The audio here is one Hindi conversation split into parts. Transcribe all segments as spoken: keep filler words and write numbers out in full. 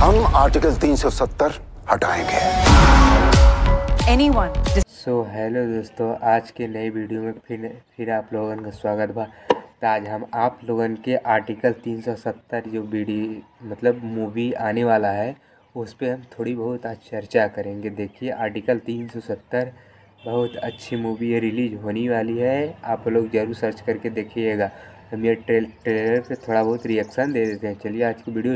हम आर्टिकल तीन सौ सत्तर हटाएंगे। Anyone. सो हेलो दोस्तों, आज के नई वीडियो में फिर फिर आप लोगों का स्वागत बा। तो आज हम आप लोगों के आर्टिकल तीन सौ सत्तर जो वीडियो मतलब मूवी आने वाला है उस पर हम थोड़ी बहुत आज चर्चा करेंगे। देखिए, आर्टिकल तीन सौ सत्तर बहुत अच्छी मूवी है, रिलीज होने वाली है। आप लोग ज़रूर सर्च करके देखिएगा। हम ये ट्रेल ट्रेलर पे थोड़ा बहुत रिएक्शन दे देते हैं। चलिए आज की वीडियो।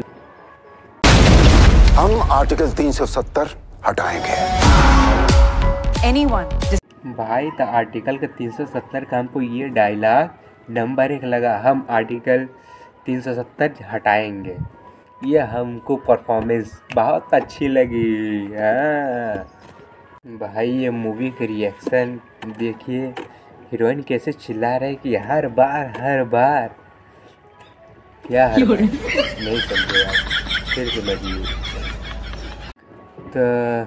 हम आर्टिकल तीन सौ सत्तर हटाएंगे। Anyone. भाई, तो आर्टिकल का तीन सौ सत्तर का हमको ये डायलॉग नंबर एक लगा। हम आर्टिकल तीन सौ सत्तर हटाएंगे, ये हमको परफॉर्मेंस बहुत अच्छी लगी। हाँ भाई, ये मूवी के रिएक्शन देखिए, हीरोइन कैसे चिल्ला रहे कि हर बार हर बार क्या हर बार नहीं समझे आप, फिर समझिए। तो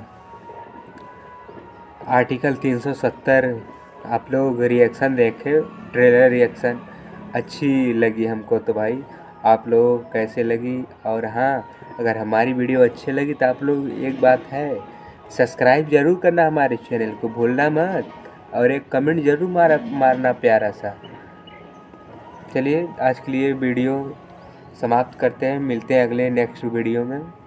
आर्टिकल तीन सौ सत्तर आप लोग रिएक्शन देखे, ट्रेलर रिएक्शन अच्छी लगी हमको। तो भाई आप लोग कैसे लगी? और हाँ, अगर हमारी वीडियो अच्छी लगी तो आप लोग एक बात है, सब्सक्राइब ज़रूर करना हमारे चैनल को, भूलना मत। और एक कमेंट ज़रूर मारा मारना प्यारा सा। चलिए आज के लिए वीडियो समाप्त करते हैं, मिलते हैं अगले नेक्स्ट वीडियो में।